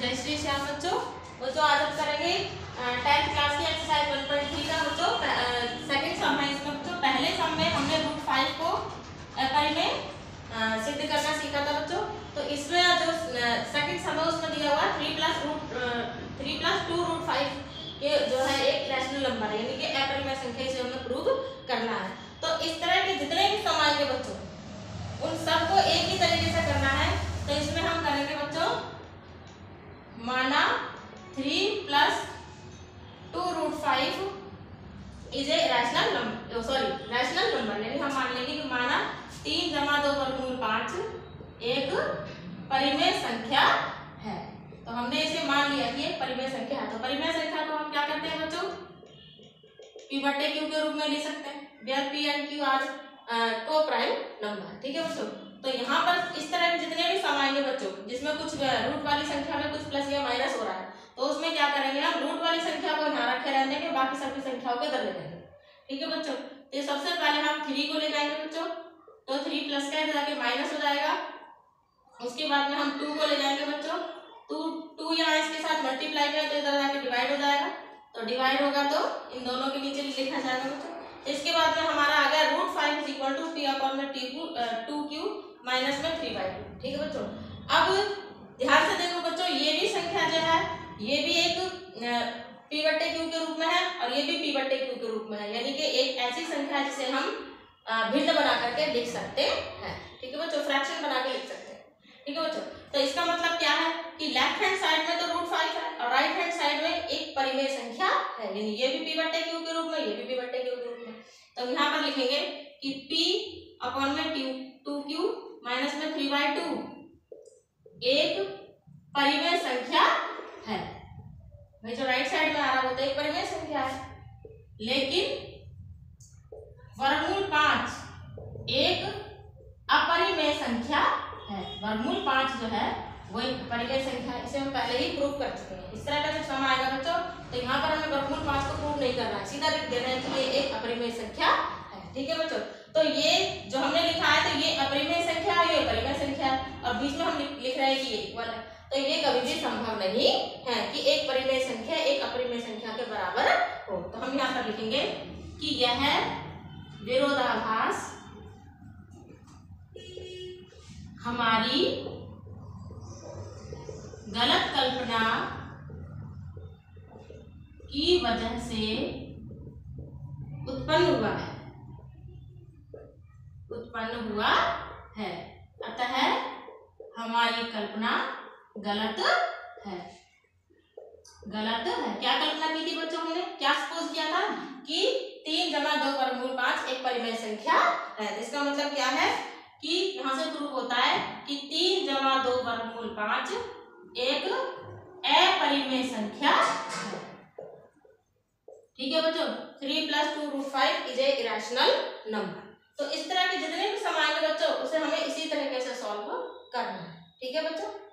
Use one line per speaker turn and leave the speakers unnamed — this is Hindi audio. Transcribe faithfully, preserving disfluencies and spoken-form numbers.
जय श्री श्याम बच्चों। बच्चों आज हम करेंगे टेंथ क्लास की एक्सरसाइज वन पॉइंट थ्री का बच्चों सेकंड सम है इसमें। बच्चों पहले सम में हमने रूट फाइव को परिमेय सिद्ध करना सीखा था बच्चों। तो इसमें जो सेकंड सम है उसमें दिया हुआ three plus root three plus two root five के जो है एक रैशनल नंबर है, यानी कि अपरिमेय संख्या, इसे हमें प्रूव करना है। तो इस तरह के जितने भी सम आएंगे बच्चों उन सबको एक ही तरीके से करना है। तो इसमें हम करेंगे बच्चों माना three plus two root five is a rational number, sorry rational number, यानी हम मान लेंगे कि माना तीन जमा दो वर्गमूल पांच एक परिमेय संख्या है। तो हमने इसे मान लिया कि एक परिमेय संख्या है। तो परिमेय संख्या को हम क्या करते हैं बच्चों, पी बटे क्यू के रूप में ले सकते हैं, where P and Q are को प्राइम नंबर। ठीक है बच्चों। तो यहाँ पर इस तरह के जितने भी सम आएंगे बच्चों जिसमें कुछ रूट वाली संख्या में कुछ प्लस या माइनस हो रहा है, तो उसमें क्या करेंगे हम रूट वाली संख्या को यहाँ रखे रहने के, बाकी सभी संख्याओं के इधर ले जाएंगे। ठीक है बच्चों। तो सबसे पहले हम थ्री को ले जाएंगे बच्चों, तो थ्री प्लस का इधर जाके माइनस हो जाएगा। उसके बाद में हम टू को ले जाएंगे बच्चों, टू टू यहाँ इसके साथ मल्टीप्लाई करें तो इधर जाके डिवाइड हो जाएगा। तो डिवाइड होगा तो इन दोनों के नीचे लिखा जाएगा बच्चों। इसके बाद में हमारा आ गया root five is equal to P upon में टी टू क्यू माइनस में थ्री बाई टू। ठीक है बच्चों। अब ध्यान से देखो बच्चों, ये भी संख्या जो है ये भी एक पी बट्टे क्यू के रूप में है और ये भी पी बट्टे क्यू के रूप में है, यानी कि एक ऐसी संख्या जिसे हम भिन्न बना करके लिख सकते हैं। ठीक है बच्चों, फ्रैक्शन बना के लिख सकते हैं। ठीक है बच्चों। तो इसका मतलब क्या है कि लेफ्ट हैंड साइड में तो रूट फाइव है और राइट हैंड साइड में एक परिमेय संख्या है, यानी ये भी पी बट्टे क्यू के रूप में, ये भी पी बट्टे क्यू के रूप में। तो यहाँ पर लिखेंगे कि p अपॉन में टू क्यू माइनस में थ्री बाई टू एक परिमेय संख्या है। भाई जो राइट साइड में आ रहा है वो तो एक परिमेय संख्या है, लेकिन वर्गमूल पांच एक अपरिमेय संख्या है। वर्गमूल पांच जो है वो एक परिमेय संख्या है, इसे हम पहले ही प्रूव कर चुके हैं। इस तरह का जब सम आएगा बच्चों तो यहाँ पर हमें वर्गमूल पांच को प्रूव नहीं करना है, सीधा लिख देना है कि ये एक अपरिमेय संख्या है। ठीक है बच्चों। तो ये जो हमने लिखा है तो ये अपरिमेय संख्या है, ये परिमेय संख्या है और बीच में हम लिख रहे हैं कि ये इक्वल है। तो ये कभी भी संभव नहीं है कि एक परिमेय संख्या एक अपरिमेय संख्या के बराबर हो। तो हम यहाँ पर लिखेंगे कि यह विरोधाभास हमारी गलत कल्पना की वजह से उत्पन्न हुआ है उत्पन्न हुआ है अतः हमारी कल्पना गलत है गलत है। क्या कल्पना की थी बच्चों, हमने क्या सपोज किया था कि तीन जमा दो वर्गमूल पांच एक परिमेय संख्या है। इसका मतलब क्या है कि यहाँ से प्रूव होता है कि तीन जमा दो वर्गमूल पांच एक अपरिमेय संख्या है। ठीक है बच्चों। Three plus two root five is a irrational number. तो इस तरह के जितने भी सम आएंगे बच्चों उसे हमें इसी तरीके से सॉल्व करना है। ठीक है बच्चों।